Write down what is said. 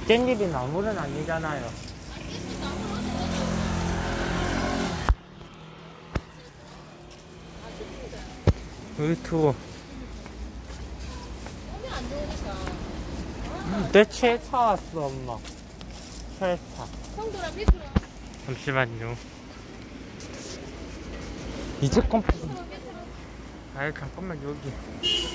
깻잎이 나물은 아니잖아요. 여기 투어. 내 최차 왔어, 엄마. 최차. 성도랑 밑으로. 잠시만요. 이제 컴퓨터. 아이, 잠깐만, 여기.